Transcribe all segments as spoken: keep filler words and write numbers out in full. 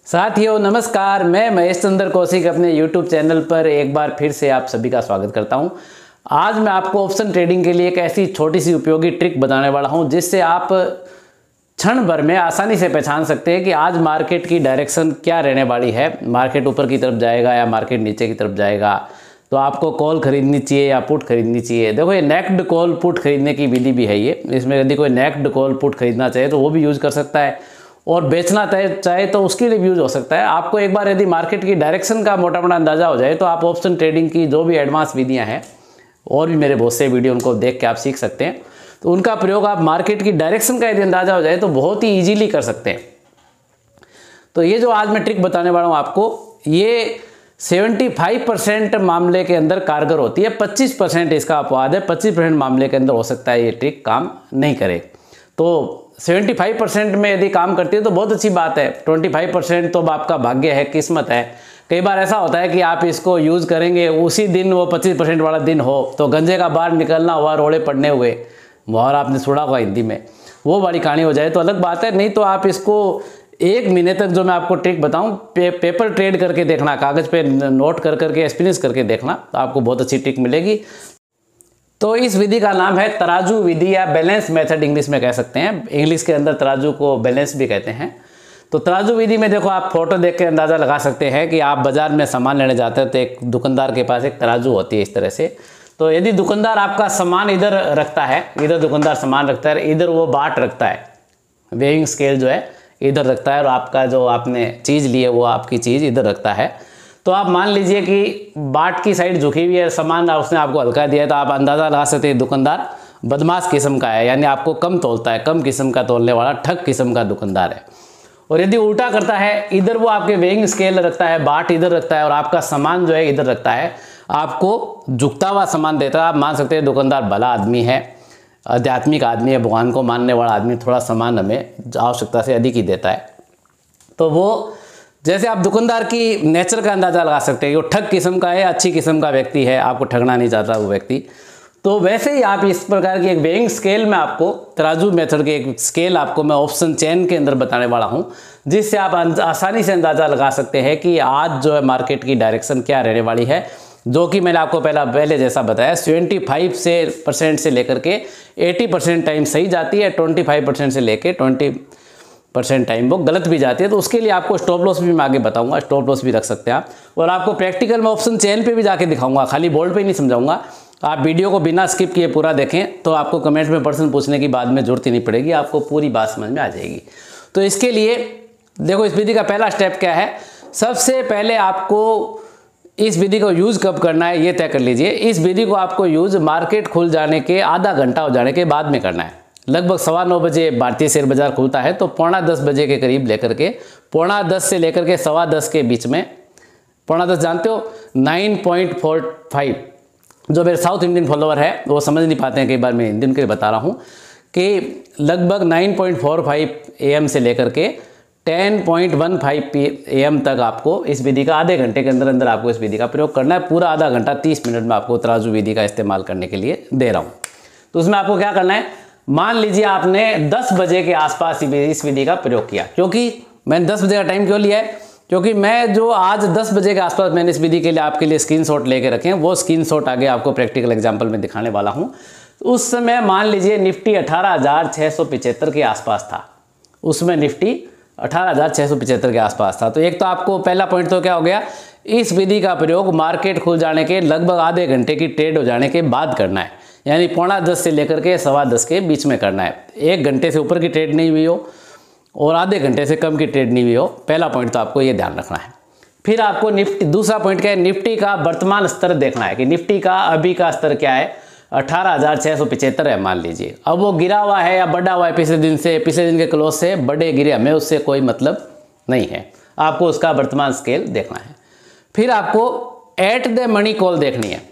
साथियों नमस्कार, मैं महेश चंद्र कौशिक अपने यूट्यूब चैनल पर एक बार फिर से आप सभी का स्वागत करता हूं। आज मैं आपको ऑप्शन ट्रेडिंग के लिए एक ऐसी छोटी सी उपयोगी ट्रिक बताने वाला हूं जिससे आप क्षण भर में आसानी से पहचान सकते हैं कि आज मार्केट की डायरेक्शन क्या रहने वाली है। मार्केट ऊपर की तरफ जाएगा या मार्केट नीचे की तरफ जाएगा, तो आपको कॉल खरीदनी चाहिए या पुट खरीदनी चाहिए। देखो, ये नेक्ड कॉल पुट खरीदने की विधि भी है। ये इसमें यदि कोई नेक्ड कॉल पुट खरीदना चाहे तो वो भी यूज़ कर सकता है, और बेचना चाहे तो उसके लिए भी यूज हो सकता है। आपको एक बार यदि मार्केट की डायरेक्शन का मोटा मोटा अंदाजा हो जाए तो आप ऑप्शन ट्रेडिंग की जो भी एडवांस विधियां हैं, और भी मेरे बहुत से वीडियो उनको देख के आप सीख सकते हैं, तो उनका प्रयोग आप मार्केट की डायरेक्शन का यदि अंदाजा हो जाए तो बहुत ही ईजिली कर सकते हैं। तो ये जो आज मैं ट्रिक बताने वाला हूँ आपको, ये पचहत्तर परसेंट मामले के अंदर कारगर होती है। पच्चीस परसेंट इसका अपवाद है, पच्चीस परसेंट मामले के अंदर हो सकता है ये ट्रिक काम नहीं करे। तो पचहत्तर परसेंट में यदि काम करती है तो बहुत अच्छी बात है। पच्चीस परसेंट तो आपका भाग्य है, किस्मत है। कई बार ऐसा होता है कि आप इसको यूज़ करेंगे, उसी दिन वो पच्चीस परसेंट वाला दिन हो तो गंजे का बाहर निकलना हुआ, रोड़े पड़ने हुए, मुहावरा आपने सुना होगा हिंदी में, वो वाली कहानी हो जाए तो अलग बात है। नहीं तो आप इसको एक महीने तक जो मैं आपको ट्रिक बताऊं, पे, पेपर ट्रेड करके देखना, कागज़ पे नोट कर करके एक्सपीरियंस करके देखना, तो आपको बहुत अच्छी ट्रिक मिलेगी। तो इस विधि का नाम है तराजू विधि या बैलेंस मेथड, इंग्लिश में कह सकते हैं। इंग्लिश के अंदर तराजू को बैलेंस भी कहते हैं। तो तराजू विधि में देखो, आप फोटो देख के अंदाज़ा लगा सकते हैं कि आप बाज़ार में सामान लेने जाते हैं तो एक दुकानदार के पास एक तराजू होती है इस तरह से। तो यदि दुकानदार आपका सामान इधर रखता है, इधर दुकानदार सामान रखता है, इधर वो बाट रखता है, वेइंग स्केल जो है इधर रखता है, और आपका जो आपने चीज़ ली है वो आपकी चीज़ इधर रखता है, तो आप मान लीजिए कि बाट की साइड झुकी हुई है, सामान उसने आपको हल्का दिया है, तो आप अंदाज़ा लगा सकते हैं दुकानदार बदमाश किस्म का है, यानी आपको कम तोलता है, कम किस्म का तोलने वाला ठग किस्म का दुकानदार है। और यदि उल्टा करता है, इधर वो आपके वेइंग स्केल रखता है, बाट इधर रखता है, और आपका सामान जो है इधर रखता है, आपको झुकता हुआ सामान देता है, आप मान सकते हैं दुकानदार भला आदमी है, आध्यात्मिक आदमी है, भगवान को मानने वाला आदमी, थोड़ा सामान हमें आवश्यकता से अधिक ही देता है। तो वो जैसे आप दुकानदार की नेचर का अंदाज़ा लगा सकते हैं कि वो ठग किस्म का है, अच्छी किस्म का व्यक्ति है, आपको ठगना नहीं चाहता वो व्यक्ति। तो वैसे ही आप इस प्रकार की एक वेइंग स्केल में आपको तराजू मेथड की एक स्केल आपको मैं ऑप्शन चेन के अंदर बताने वाला हूं, जिससे आप आसानी से अंदाज़ा लगा सकते हैं कि आज जो है मार्केट की डायरेक्शन क्या रहने वाली है। जो कि मैंने आपको पहला पहले जैसा बताया, पचहत्तर से परसेंट से लेकर के अस्सी परसेंट टाइम सही जाती है, पच्चीस परसेंट से लेकर बीस परसेंट टाइम वो गलत भी जाती है। तो उसके लिए आपको स्टॉप लॉस भी मैं आगे बताऊंगा, स्टॉप लॉस भी रख सकते हैं आप, और आपको प्रैक्टिकल में ऑप्शन चेन पे भी जाके दिखाऊंगा, खाली बोर्ड पे नहीं समझाऊंगा। आप वीडियो को बिना स्किप किए पूरा देखें तो आपको कमेंट में प्रश्न पूछने की बाद में जरूरत ही नहीं पड़ेगी, आपको पूरी बात समझ में आ जाएगी। तो इसके लिए देखो, इस विधि का पहला स्टेप क्या है। सबसे पहले आपको इस विधि को यूज़ कब करना है ये तय कर लीजिए। इस विधि को आपको यूज़ मार्केट खुल जाने के आधा घंटा हो जाने के बाद में करना है। लगभग सवा नौ बजे भारतीय शेयर बाजार खुलता है, तो पौना दस बजे के करीब लेकर के पौना दस से लेकर के सवा दस के बीच में, पौना दस जानते हो नाइन पॉइंट फोर फाइव, जो मेरे साउथ इंडियन फॉलोअर है वो समझ नहीं पाते हैं, कई बार मैं इंडियन के लिए बता रहा हूँ कि लगभग nine point four five A M से लेकर के ten point one five P A M तक आपको इस विधि का आधे घंटे के अंदर अंदर आपको इस विधि का प्रयोग करना है। पूरा आधा घंटा तीस मिनट में आपको तराजू विधि का इस्तेमाल करने के लिए दे रहा हूँ। तो उसमें आपको क्या करना है, मान लीजिए आपने दस बजे के आसपास इस विधि का प्रयोग किया। क्योंकि मैंने दस बजे का टाइम क्यों लिया है, क्योंकि मैं जो आज दस बजे के आसपास मैंने इस विधि के लिए आपके लिए स्क्रीनशॉट लेके रखे हैं, वो स्क्रीनशॉट आगे आपको प्रैक्टिकल एग्जांपल में दिखाने वाला हूं। उस समय मान लीजिए निफ्टी अठारह हज़ार छः सौ पिचहत्तर के आसपास था, उसमें निफ्टी अठारह हज़ार छः सौ पिचहत्तर के आसपास था। तो एक तो आपको पहला पॉइंट तो क्या हो गया, इस विधि का प्रयोग मार्केट खुल जाने के लगभग आधे घंटे की ट्रेड हो जाने के बाद करना है, यानी पौना दस से लेकर के सवा दस के बीच में करना है। एक घंटे से ऊपर की ट्रेड नहीं हुई हो और आधे घंटे से कम की ट्रेड नहीं हुई हो, पहला पॉइंट तो आपको ये ध्यान रखना है। फिर आपको निफ्टी, दूसरा पॉइंट क्या है, निफ्टी का वर्तमान स्तर देखना है कि निफ्टी का अभी का स्तर क्या है। अठारह हज़ार छः सौ पिचहत्तर है मान लीजिए, अब वो गिरा हुआ है या बढ़ा हुआ है पिछले दिन से, पिछले दिन के क्लोज से बढ़े गिरे, हमें उससे कोई मतलब नहीं है, आपको उसका वर्तमान स्केल देखना है। फिर आपको एट द मनी कॉल देखनी है,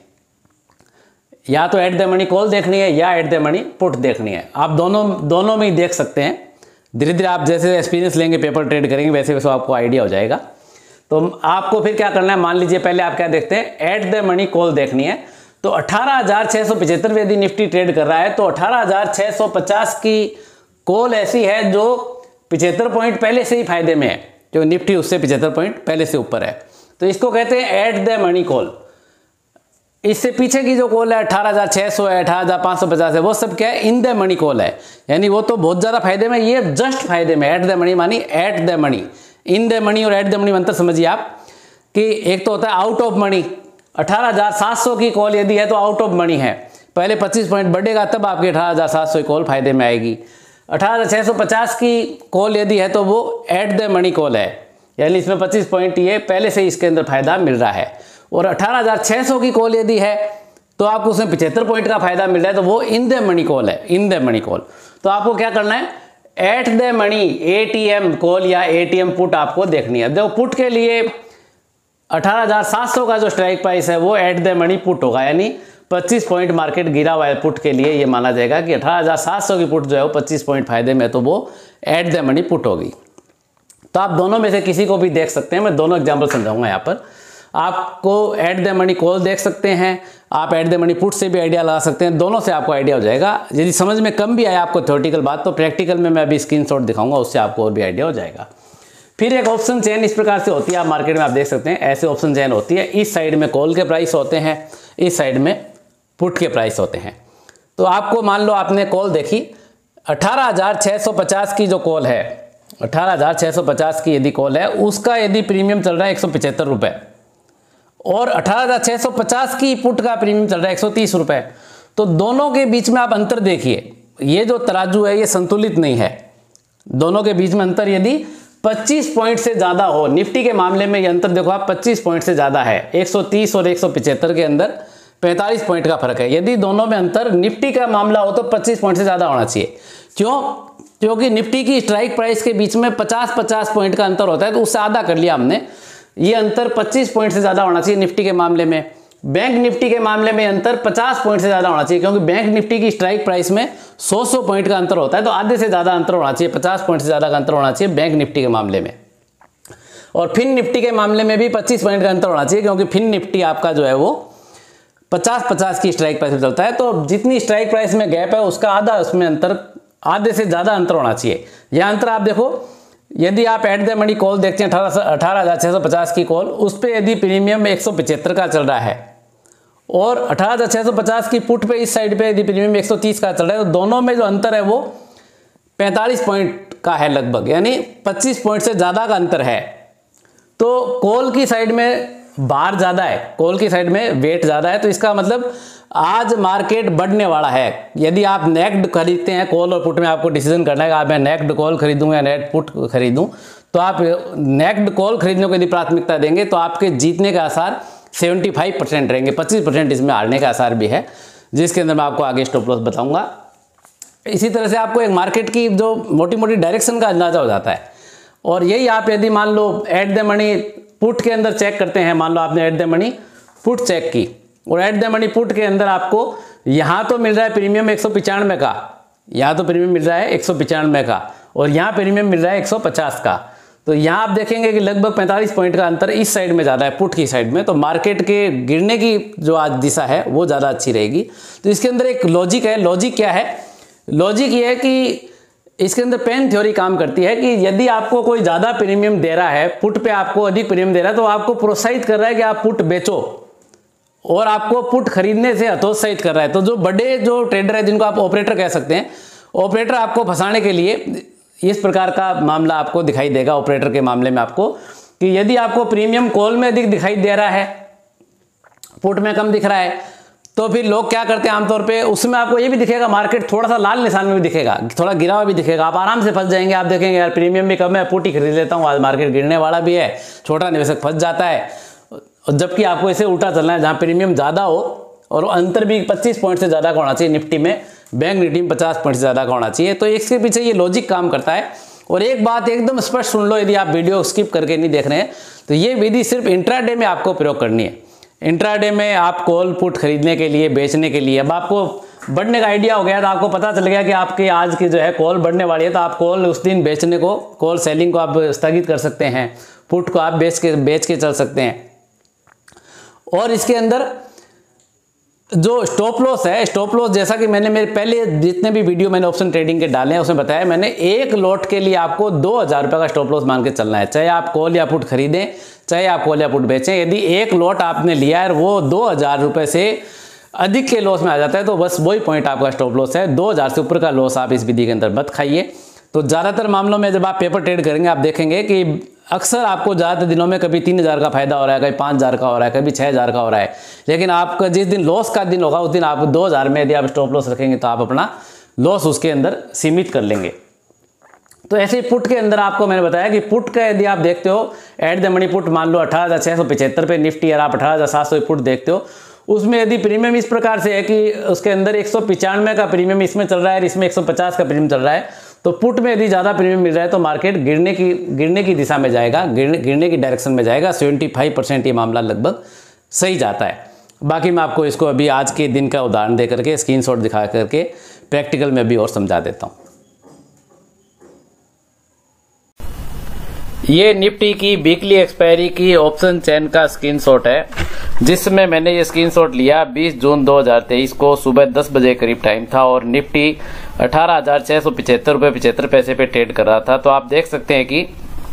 या तो एट द मनी कॉल देखनी है या एट द मनी पुट देखनी है। आप दोनों दोनों में ही देख सकते हैं। धीरे धीरे आप जैसे एक्सपीरियंस लेंगे, पेपर ट्रेड करेंगे, वैसे वैसे आपको आइडिया हो जाएगा। तो आपको फिर क्या करना है, मान लीजिए पहले आप क्या देखते हैं, एट द मनी कॉल देखनी है। तो अठारह हज़ार छः सौ पचहत्तर में यदि निफ्टी ट्रेड कर रहा है तो अठारह हज़ार छः सौ पचास की कॉल ऐसी है जो पचहत्तर पॉइंट पहले से ही फायदे में है। क्योंकि निफ्टी उससे पचहत्तर पॉइंट पहले से ऊपर है। तो इसको कहते हैं एट द मनी कॉल। इससे पीछे की जो कॉल है अठारह हज़ार छह सौ है, अठारह हज़ार पाँच सौ पचास है, वो सब क्या है, इन द मनी कॉल है, यानी वो तो बहुत ज़्यादा फायदे में, ये जस्ट फायदे में। At the money money at the money, in the money और एट द मनी में अंतर समझिए आप कि एक तो होता है आउट ऑफ मनी। अठारह हज़ार सात सौ की कॉल यदि है तो आउट ऑफ मनी है, पहले पच्चीस पॉइंट बढ़ेगा तब आपकी अठारह हज़ार सात सौ की कॉल फायदे में आएगी। अठारह हज़ार छह सौ पचास की कॉल यदि है तो वो एट द मनी कॉल है, यानी इसमें पच्चीस पॉइंट ये पहले से इसके अंदर फायदा मिल रहा है। और अठारह हज़ार छह सौ की कॉल यदि है तो आपको उसमें पचहत्तर पॉइंट का फायदा मिल रहा है, तो वो इन द मनी कॉल है, इन द मनी कॉल। तो आपको क्या करना है, at the money ATM call या एटीएम पुट आपको देखनी है। देखो पुट के लिए अठारह हज़ार सात सौ का जो स्ट्राइक प्राइस है वो एट द मनी पुट होगा, यानी पच्चीस पॉइंट मार्केट गिरा हुआ है पुट के लिए, ये माना जाएगा कि अठारह हज़ार सात सौ की पुट जो है वो पच्चीस पॉइंट फायदे में, तो वो एट द मनी पुट होगी। तो आप दोनों में से किसी को भी देख सकते हैं, मैं दोनों एग्जाम्पल समझाऊंगा यहाँ पर। आपको एट द मनी कॉल देख सकते हैं, आप एट द मनी पुट से भी आइडिया लगा सकते हैं, दोनों से आपको आइडिया हो जाएगा। यदि समझ में कम भी आया आपको थ्योरेटिकल बात, तो प्रैक्टिकल में मैं अभी स्क्रीनशॉट दिखाऊंगा, उससे आपको और भी आइडिया हो जाएगा। फिर एक ऑप्शन चेन इस प्रकार से होती है, आप मार्केट में आप देख सकते हैं ऐसे ऑप्शन चेन होती है। इस साइड में कॉल के प्राइस होते हैं, इस साइड में पुट के प्राइस होते हैं। तो आपको मान लो आपने कॉल देखी, अठारह हज़ार छह सौ पचास की जो कॉल है, अठारह हज़ार छह सौ पचास की यदि कॉल है, उसका यदि प्रीमियम चल रहा है एक सौ पचहत्तर रुपये, और अठारह हज़ार छह सौ पचास की पुट का प्रीमियम चल रहा है एक सौ तीस रुपये, तो दोनों के बीच में आप अंतर देखिए, ये जो तराजू है ये संतुलित नहीं है। दोनों के बीच में अंतर यदि पच्चीस पॉइंट से ज़्यादा हो, निफ्टी के मामले में ये अंतर देखो आप पच्चीस पॉइंट से ज़्यादा है, एक सौ तीस और एक सौ पचहत्तर के अंदर पैंतालीस पॉइंट का फर्क है। यदि दोनों में अंतर निफ्टी का मामला हो तो पच्चीस पॉइंट से ज़्यादा होना चाहिए। क्यों? क्योंकि निफ्टी की स्ट्राइक प्राइस के बीच में पचास पचास पॉइंट का अंतर होता है, तो उससे आधा कर लिया हमने। ये अंतर पच्चीस पॉइंट से ज़्यादा होना चाहिए निफ्टी के मामले में। बैंक निफ्टी के मामले में अंतर पचास पॉइंट से ज़्यादा होना चाहिए, क्योंकि बैंक निफ्टी की स्ट्राइक प्राइस में सौ सौ पॉइंट का अंतर होता है, तो आधे से ज़्यादा अंतर होना चाहिए, पचास पॉइंट से ज़्यादा का अंतर होना चाहिए बैंक निफ्टी के मामले में। और फिन निफ्टी के मामले में भी पच्चीस पॉइंट का अंतर होना चाहिए, क्योंकि फिन निफ्टी आपका जो है वो पचास पचास की स्ट्राइक प्राइस में चलता है, तो जितनी स्ट्राइक प्राइस में गैप है उसका आधा उसमें अंतर, आधे से ज़्यादा अंतर होना चाहिए। यह अंतर आप देखो, यदि आप एट द मनी कॉल देखते हैं अठारह अठारह हज़ार छः सौ पचास की कॉल, उस पर यदि प्रीमियम एक सौ पचहत्तर का चल रहा है, और अठारह हज़ार छः सौ पचास की पुट पे इस साइड पे यदि प्रीमियम एक सौ तीस का चल रहा है, तो दोनों में जो अंतर है वो पैंतालीस पॉइंट का है लगभग, यानी पच्चीस पॉइंट से ज़्यादा का अंतर है। तो कॉल की साइड में बार ज़्यादा है, कॉल की साइड में वेट ज़्यादा है, तो इसका मतलब आज मार्केट बढ़ने वाला है। यदि आप नेक्ड खरीदते हैं, कॉल और पुट में आपको डिसीजन करना है कि आप मैं नेक्ड कॉल खरीदूं या नेट पुट खरीदूं, तो आप नेक्ड कॉल खरीदने को यदि प्राथमिकता देंगे तो आपके जीतने के आसार पचहत्तर परसेंट रहेंगे, पच्चीस परसेंट इसमें हारने का आसार भी है, जिसके अंदर मैं आपको आगे स्टॉप लॉस बताऊंगा। इसी तरह से आपको एक मार्केट की जो मोटी मोटी डायरेक्शन का अंदाजा हो जाता है। और यही आप यदि मान लो एट द मनी पुट के अंदर चेक करते हैं, मान लो आपने at the money put check की, और एट द मनी पुट के अंदर आपको यहाँ तो मिल रहा है प्रीमियम एक सौ पचानवे का, यहाँ तो प्रीमियम मिल रहा है एक सौ पचानवे का, और यहाँ प्रीमियम मिल रहा है एक सौ पचास का। तो यहाँ आप देखेंगे कि लगभग पैंतालीस पॉइंट का अंतर इस साइड में ज़्यादा है, पुट की साइड में। तो मार्केट के गिरने की जो आज दिशा है वो ज़्यादा अच्छी रहेगी। तो इसके अंदर एक लॉजिक है। लॉजिक क्या है? लॉजिक ये है कि इसके अंदर पेन थ्योरी काम करती है कि यदि आपको कोई ज़्यादा प्रीमियम दे रहा है, पुट पे आपको अधिक प्रीमियम दे रहा है, तो आपको प्रोत्साहित कर रहा है कि आप पुट बेचो, और आपको पुट खरीदने से हतोत्साहित कर रहा है। तो जो बड़े जो ट्रेडर है, जिनको आप ऑपरेटर कह सकते हैं, ऑपरेटर आपको फंसाने के लिए इस प्रकार का मामला आपको दिखाई देगा ऑपरेटर के मामले में आपको, कि यदि आपको प्रीमियम कॉल में अधिक दिखाई दे रहा है, पुट में कम दिख रहा है, तो फिर लोग क्या करते हैं आमतौर पे, उसमें आपको ये भी दिखेगा मार्केट थोड़ा सा लाल निशान में भी दिखेगा, थोड़ा गिरा हुआ भी दिखेगा, आप आराम से फंस जाएंगे। आप देखेंगे यार प्रीमियम भी कम है, पुट ही खरीद लेता हूँ, आज मार्केट गिरने वाला भी है, छोटा निवेशक फंस जाता है। जबकि आपको इसे उल्टा चलना है, जहाँ प्रीमियम ज़्यादा हो और अंतर भी पच्चीस पॉइंट से ज़्यादा का होना चाहिए निफ्टी में, बैंक निफ्टी में पचास पॉइंट से ज़्यादा का होना चाहिए। तो इसके पीछे ये लॉजिक काम करता है। और एक बात एकदम स्पष्ट सुन लो, यदि आप वीडियो स्किप करके नहीं देख रहे हैं, तो ये विधि सिर्फ इंट्राडे में आपको प्रयोग करनी है। इंट्राडे में आप कॉल पुट खरीदने के लिए, बेचने के लिए, अब आपको बढ़ने का आइडिया हो गया, तो आपको पता चल गया कि आपकी आज की जो है कॉल बढ़ने वाली है, तो आप कॉल उस दिन बेचने को, कॉल सेलिंग को आप स्थगित कर सकते हैं, पुट को आप बेच के बेच के चल सकते हैं। और इसके अंदर जो स्टॉप लॉस है, स्टॉप लॉस जैसा कि मैंने मेरे पहले जितने भी वीडियो मैंने ऑप्शन ट्रेडिंग के डाले हैं उसमें बताया मैंने, एक लॉट के लिए आपको दो हज़ार रुपये का स्टॉप लॉस मान के चलना है। चाहे आप कॉल या पुट खरीदें, चाहे आप कॉल या पुट बेचें, यदि एक लॉट आपने लिया है वो दो हज़ार रुपये से अधिक के लॉस में आ जाता है तो बस वही पॉइंट आपका स्टॉप लॉस है। दो हज़ार से ऊपर का लॉस आप इस विधि के अंदर मत खाइए। तो ज़्यादातर मामलों में जब आप पेपर ट्रेड करेंगे आप देखेंगे कि अक्सर आपको ज़्यादातर दिनों में कभी तीन हज़ार का फायदा हो रहा है, कभी पाँच हज़ार का हो रहा है, कभी छः हज़ार का हो रहा है, लेकिन आपका जिस दिन लॉस का दिन होगा उस दिन आप दो हज़ार में यदि आप स्टॉप लॉस रखेंगे तो आप अपना लॉस उसके अंदर सीमित कर लेंगे। तो ऐसे ही पुट के अंदर आपको मैंने बताया कि पुट का यदि आप देखते हो एट द मनी पुट मान लो अठारह हज़ार छः सौ पचहत्तर पे निफ्टी और आप अठारह हज़ार सात सौ पुट देखते हो, उसमें यदि प्रीमियम इस प्रकार से है कि उसके अंदर एक सौ पचानवे का प्रीमियम इसमें चल रहा है, इसमें एक सौ पचास का प्रीमियम चल रहा है, तो पुट में यदि ज़्यादा प्रीमियम मिल रहा है तो मार्केट गिरने की गिरने की दिशा में जाएगा, गिरने गिरने की डायरेक्शन में जाएगा। पचहत्तर परसेंट ये मामला लगभग सही जाता है। बाकी मैं आपको इसको अभी आज के दिन का उदाहरण दे करके स्क्रीनशॉट दिखा करके प्रैक्टिकल में भी और समझा देता हूँ। ये निफ्टी की वीकली एक्सपायरी की ऑप्शन चेन का स्क्रीनशॉट है, जिसमें मैंने ये स्क्रीनशॉट लिया बीस जून दो हज़ार तेईस को सुबह दस बजे करीब टाइम था और निफ्टी अठारह हज़ार छः सौ पिचहत्तर रुपये पिचहत्तर पैसे पे ट्रेड कर रहा था। तो आप देख सकते हैं कि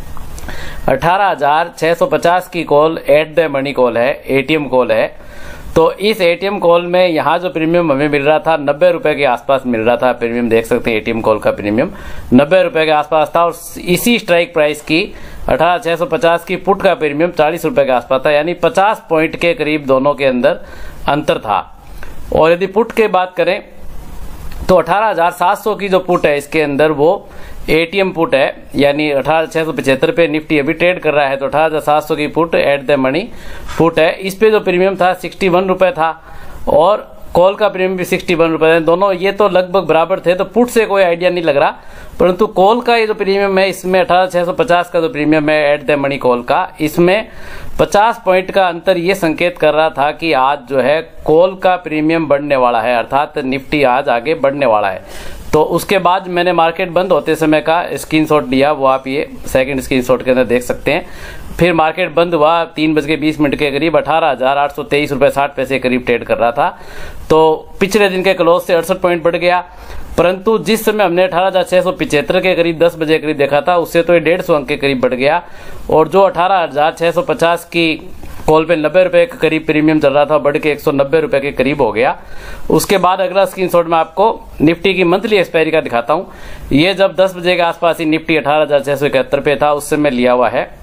अठारह हज़ार छः सौ पचास की call at the money call है, एटीएम कॉल है। तो इस एटीएम कॉल में यहाँ जो प्रीमियम हमें मिल रहा था नब्बे रुपए के आसपास मिल रहा था। प्रीमियम देख सकते हैं एटीएम कॉल का प्रीमियम नब्बे रुपए के आसपास था और इसी स्ट्राइक प्राइस की अठारह छः सौ पचास की पुट का प्रीमियम चालीस रुपए के आसपास था, यानी पचास पॉइंट के करीब दोनों के अंदर अंतर था। और यदि पुट की बात करें तो अठारह हज़ार सात सौ की जो पुट है इसके अंदर वो एटीएम पुट है, यानी अठारह छः सौ पचहत्तर पे निफ्टी अभी ट्रेड कर रहा है तो अठारह हज़ार सात सौ की put at the money put है। इस पे जो प्रीमियम था सिक्सटी वन रुपए था और कॉल का प्रीमियम भी सिक्सटी वन रुपए है। दोनों ये तो लगभग बराबर थे, तो पुट से कोई आइडिया नहीं लग रहा, परंतु कॉल का ये जो प्रीमियम है इसमें अठारह छः सौ पचास का जो प्रीमियम है एट द मनी कॉल का, इसमें पचास पॉइंट का अंतर ये संकेत कर रहा था कि आज जो है कॉल का प्रीमियम बढ़ने वाला है, अर्थात निफ्टी आज आगे बढ़ने वाला है। तो उसके बाद मैंने मार्केट बंद होते समय का स्क्रीनशॉट लिया, वो आप ये सेकंड स्क्रीनशॉट के अंदर देख सकते हैं। फिर मार्केट बंद हुआ तीन बज के बीस मिनट के करीब अठारह हजार आठ सौ तेईस रुपए साठ पैसे करीब ट्रेड कर रहा था। तो पिछले दिन के क्लोज से अड़सठ पॉइंट बढ़ गया, परंतु जिस समय हमने अठारह हजार छह सौ पिछहत्तर के करीब दस बजे करीब देखा था उससे तो ये डेढ़ सौ अंक के करीब बढ़ गया। और जो अठारह हजार छह सौ पचास की कॉल पे नब्बे रुपए के करीब प्रीमियम चल रहा था, बढ़ के एक सौ नब्बे रुपए के करीब हो गया। उसके बाद अगला स्क्रीनशॉट में आपको निफ्टी की मंथली एक्सपायरी का दिखाता हूं। ये जब दस बजे के आसपास ही निफ्टी अठारह हजार छह सौ इकहत्तर पे था उस समय लिया हुआ है,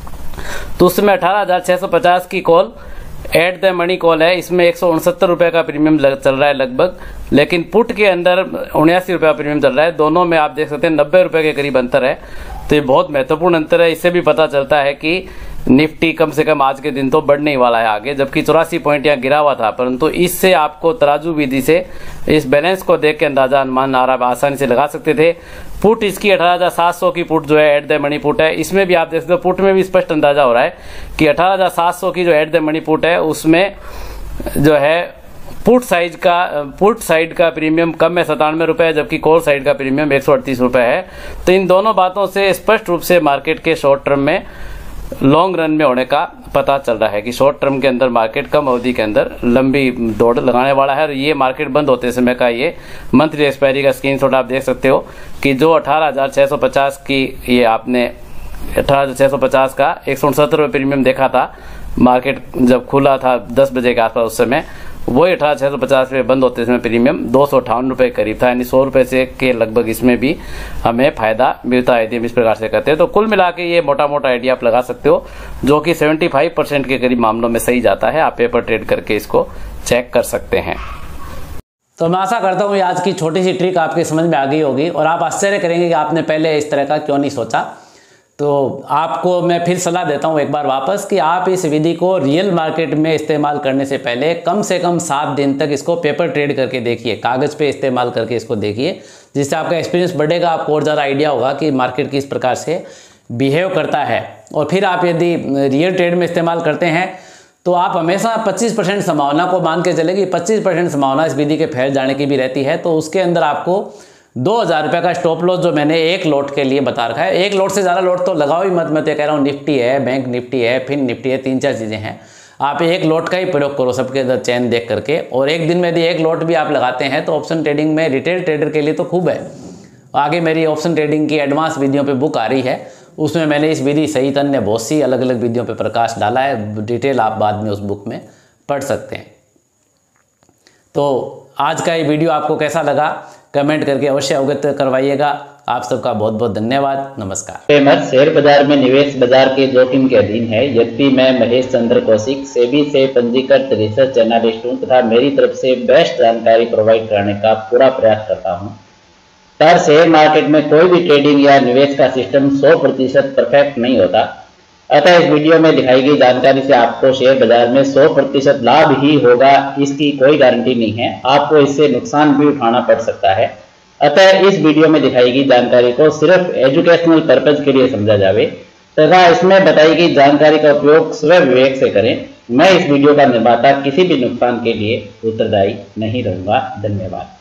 तो उस समय अठारह हजार छह सौ पचास की call at the money call है, इसमें एक सौ उनसत्तर रुपए का प्रीमियम चल रहा है लगभग, लेकिन पुट के अंदर उन्यासी रुपए का प्रीमियम चल रहा है। दोनों में आप देख सकते हैं नब्बे रुपए के करीब अंतर है, तो ये बहुत महत्वपूर्ण अंतर है। इससे भी पता चलता है कि निफ्टी कम से कम आज के दिन तो बढ़ने ही वाला है आगे, जबकि चौरासी पॉइंट यहाँ गिरा हुआ था, परंतु इससे आपको तराजू विधि से इस बैलेंस को देख के अंदाजा अनुमान आसानी से लगा सकते थे। पुट इसकी अठारह हजार सात सौ की पुट जो है एट द मनी पुट है, इसमें भी आप देख सकते हो पुट में भी स्पष्ट अंदाजा हो रहा है कि अठारह हजार सात सौ की जो एट द मनी पुट है उसमें जो है पुट साइज का पुट साइड का प्रीमियम कम है सतानवे रुपए, जबकि कॉल साइड का प्रीमियम एक सौ अड़तीस रुपए है। तो इन दोनों बातों से स्पष्ट रूप से मार्केट के शॉर्ट टर्म में लॉन्ग रन में होने का पता चल रहा है कि शॉर्ट टर्म के अंदर मार्केट कम अवधि के अंदर लंबी दौड़ लगाने वाला है। और ये मार्केट बंद होते समय का ये मंथली एक्सपायरी का स्क्रीनशॉट आप देख सकते हो कि जो अठारह हजार छह सौ पचास की ये आपने अठारह हजार छह सौ पचास का एक सौ उनसत्तर रुपये प्रीमियम देखा था मार्केट जब खुला था दस बजे के आसपास, उस समय वही अठारह छह सौ पचास रुपये बंद होते समय प्रीमियम दो सौ अठावन रुपये करीब था, यानी सौ रुपये से के लगभग इसमें भी हमें फायदा मिलता है यदि हम इस प्रकार से करते हैं। तो कुल मिला के ये मोटा मोटा आइडिया आप लगा सकते हो, जो कि पचहत्तर परसेंट के करीब मामलों में सही जाता है। आप पेपर ट्रेड करके इसको चेक कर सकते हैं। तो मैं आशा करता हूँ ये आज की छोटी सी ट्रिक आपके समझ में आ गई होगी और आप आश्चर्य करेंगे कि आपने पहले इस तरह का क्यों नहीं सोचा। तो आपको मैं फिर सलाह देता हूँ एक बार वापस कि आप इस विधि को रियल मार्केट में इस्तेमाल करने से पहले कम से कम सात दिन तक इसको पेपर ट्रेड करके देखिए, कागज़ पे इस्तेमाल करके इसको देखिए, जिससे आपका एक्सपीरियंस बढ़ेगा, आपको और ज़्यादा आइडिया होगा कि मार्केट किस प्रकार से बिहेव करता है। और फिर आप यदि रियल ट्रेड में इस्तेमाल करते हैं तो आप हमेशा पच्चीस परसेंट संभावना को मान के चलेगी, पच्चीस परसेंट संभावना इस विधि के फैल जाने की भी रहती है। तो उसके अंदर आपको दो हज़ार रुपये का स्टॉप लॉस जो मैंने एक लॉट के लिए बता रखा है, एक लॉट से ज़्यादा लॉट तो लगाओ ही मत। मैं तो कह रहा हूँ निफ्टी है, बैंक निफ्टी है, फिर निफ्टी है, तीन चार चीज़ें हैं। आप एक लॉट का ही प्रयोग करो सबके अंदर चैन देख करके, और एक दिन में यदि एक लॉट भी आप लगाते हैं तो ऑप्शन ट्रेडिंग में रिटेल ट्रेडर के लिए तो खूब है। आगे मेरी ऑप्शन ट्रेडिंग की एडवांस वीडियो पे बुक आ रही है, उसमें मैंने इस विधि सहित अन्य बहुत सी अलग अलग वीडियो पे प्रकाश डाला है, डिटेल आप बाद में उस बुक में पढ़ सकते हैं। तो आज का ये वीडियो आपको कैसा लगा कमेंट करके अवश्य अवगत करवाइएगा। आप सबका बहुत बहुत धन्यवाद, नमस्कार। फेमस शेयर बाजार में निवेश बाजार के जोखिम के अधीन है। यद्यपि मैं महेश चंद्र कौशिक सेबी से पंजीकृत रिसर्च एनालिस्ट हूँ तथा मेरी तरफ से बेस्ट जानकारी प्रोवाइड कराने का पूरा प्रयास करता हूँ। पर शेयर मार्केट में कोई भी ट्रेडिंग या निवेश का सिस्टम सौ प्रतिशत परफेक्ट नहीं होता। अतः इस वीडियो में दिखाई गई जानकारी से आपको शेयर बाजार में सौ प्रतिशत लाभ ही होगा इसकी कोई गारंटी नहीं है, आपको इससे नुकसान भी उठाना पड़ सकता है। अतः इस वीडियो में दिखाई गई जानकारी को सिर्फ एजुकेशनल पर्पज के लिए समझा जावे तथा इसमें बताई गई जानकारी का उपयोग स्वयं विवेक से करें। मैं इस वीडियो का निर्माता किसी भी नुकसान के लिए उत्तरदायी नहीं रहूंगा। धन्यवाद।